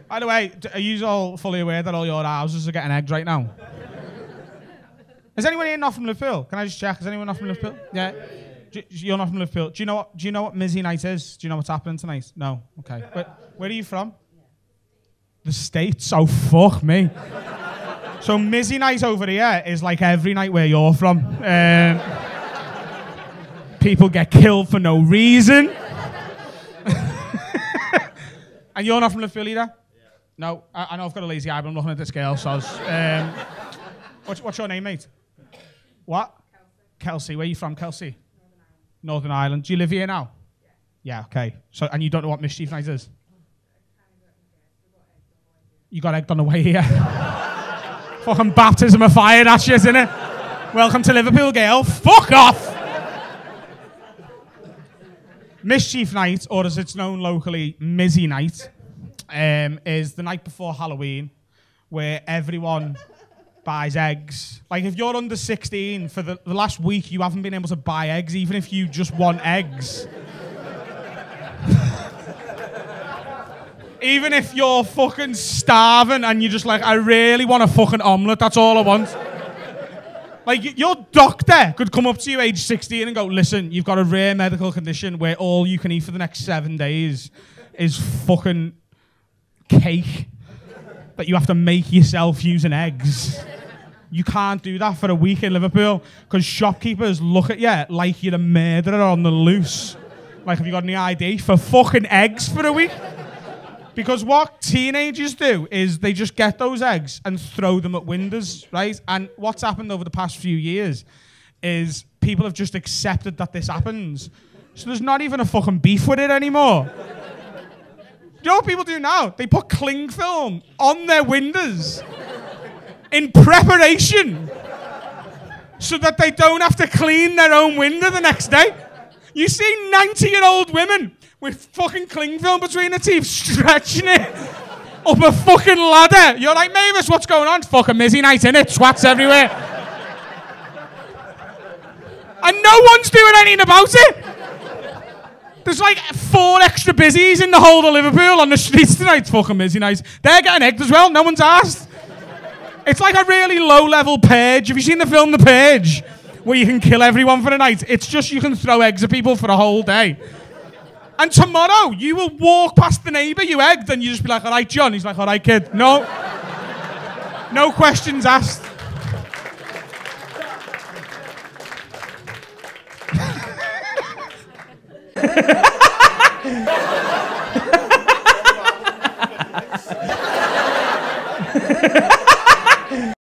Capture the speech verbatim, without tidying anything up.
By the way, d- are you all fully aware that all your houses are getting eggs right now? Is anyone here not from Liverpool? Can I just check? Is anyone not from Liverpool? Yeah. Do, you're not from Liverpool. Do you know what? Do you know what Mizzy Night is? Do you know what's happening tonight? No. Okay. Where, where are you from? The States. Oh fuck me. So Mizzy Night over here is like every night where you're from. Um, people get killed for no reason. And you're not from Liverpool either? No, I, I know I've got a lazy eye, but I'm looking at this girl, so... Um, what's, what's your name, mate? What? Kelsey. Kelsey. Where are you from, Kelsey? Northern Ireland. Northern Ireland. Do you live here now? Yeah. Yeah, okay. So, and you don't know what Mischief Night is? You got egged on the way here. Fucking baptism of fire, that shit, isn't it? Welcome to Liverpool, girl. Fuck off! Mischief Night, or as it's known locally, Mizzy Night, um, is the night before Halloween, where everyone buys eggs. Like, if you're under sixteen, for the, the last week, you haven't been able to buy eggs, even if you just want eggs. Even if you're fucking starving and you're just like, I really want a fucking omelette, that's all I want. Like, your doctor could come up to you age sixteen and go, listen, you've got a rare medical condition where all you can eat for the next seven days is fucking cake that you have to make yourself using eggs. You can't do that for a week in Liverpool because shopkeepers look at you like you're a murderer on the loose. Like, have you got any I D for fucking eggs for a week? Because what teenagers do is they just get those eggs and throw them at windows, right? And what's happened over the past few years is people have just accepted that this happens. So there's not even a fucking beef with it anymore. You know what people do now? They put cling film on their windows in preparation so that they don't have to clean their own window the next day. You see ninety-year-old women with fucking cling film between the teeth, stretching it up a fucking ladder. You're like, Mavis, what's going on? Fucking Mizzy Night, innit? Twats everywhere. And no one's doing anything about it. There's like four extra busies in the whole of Liverpool on the streets tonight. Fucking Mizzy Night. They're getting egged as well. No one's asked. It's like a really low-level Purge. Have you seen the film The Purge? Where you can kill everyone for the night. It's just you can throw eggs at people for a whole day. And tomorrow, you will walk past the neighbour you egged and you just be like, all right, John. He's like, all right, kid. No. No questions asked.